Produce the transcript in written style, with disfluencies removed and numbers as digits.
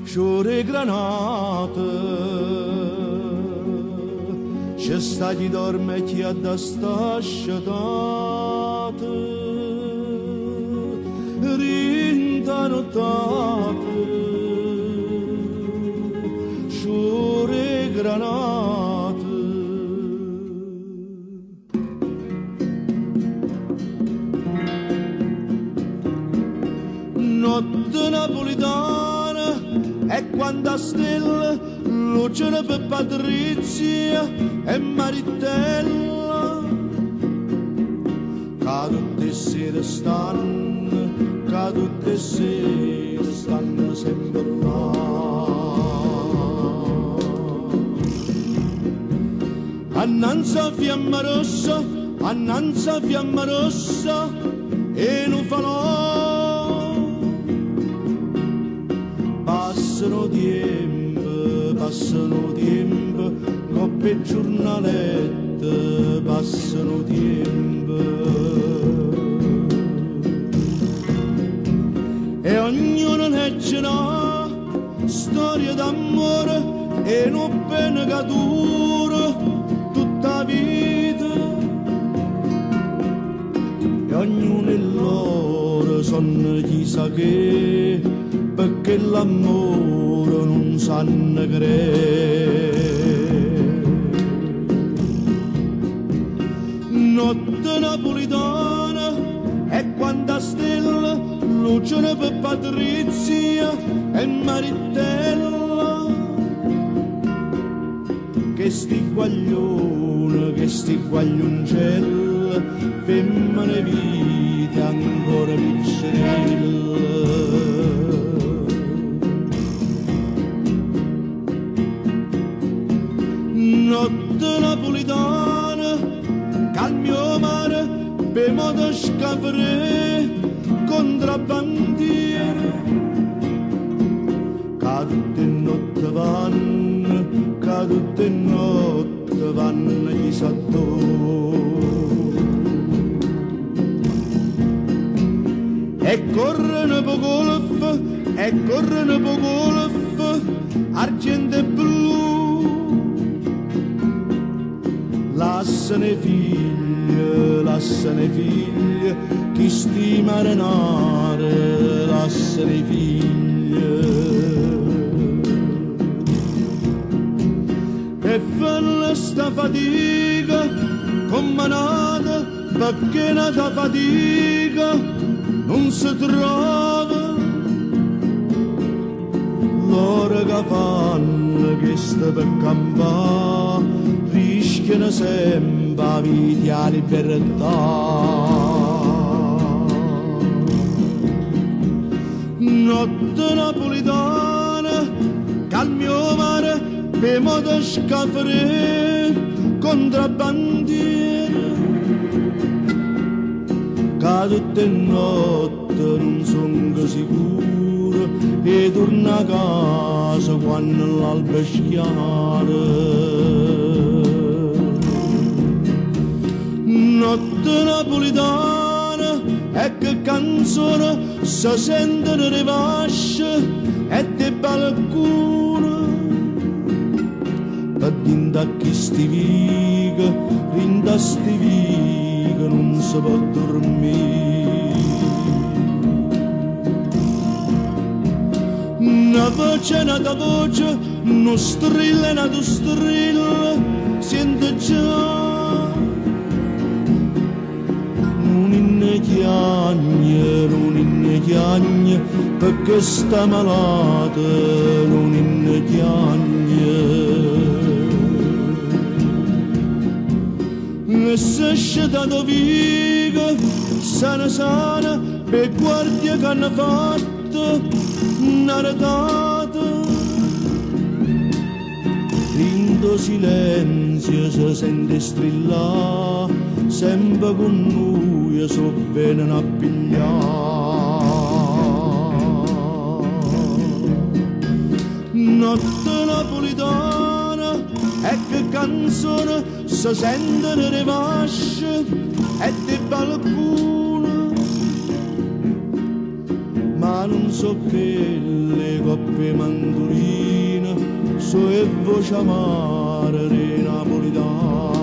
sciore granate, c'è sta chi dorme e chi ha da sta sciatate, rinta nottate, sciore granate. Notte napolitana e quando a stelle lucciano per Patrizia e Maritella, che tutte sere stanno, che tutte sere stanno sempre là. Annanzi a fiamma rossa, annanzi a fiamma rossa e non falò. Passano tempo, coppe giornalette, passano tempo. E ognuno ne c'è una storia d'amore e non pena che dura tutta la vita. E ognuno è loro, sono chissà che, perché l'amore non sanno credere. Notte napolitana e quanta stella lucciano per Patrizia e Maritella, che sti guaglione, che sti guaglioncelle, femmine vite ancora piccerelle. Notte napolitana, cal mio mare, per modo scavare contrabbandiere, che tutte notte vanno, che tutte notte vanno gli sattori. E corrono per golf, e corrono per golf, argento e blu. Lassane figlie, chi stima arenare, lassane figlie. E fanno sta fatica, commanata, perché nata fatica non si trova. L'ora che fanno che sta per campare, rischiano sempre la vita e la libertà. Notte napolitana, cal mio mare, per modo scafare contrabbandiere, che tutte notte non sono sicuro e torna a casa quando l'alba schiara. Notte napolitana e che canzone si sentono le vasce e dei balconi, per dinda chi stiviga, rinda stiviga non si può dormire. Una voce, una voce, non strilla, una strilla, sente già. Non innechiagne, perché sta malata, non innechiagne. E se esce da doviga, sana, per guardia che hanno fatto, una retata. In silenzio si sente strillare, sempre con noi so vengono a pigliare. Notte napolitana e che canzone si sentono le vasce e dei balconi, ma non so che le coppe mandoline so e voce amare dei napolitani.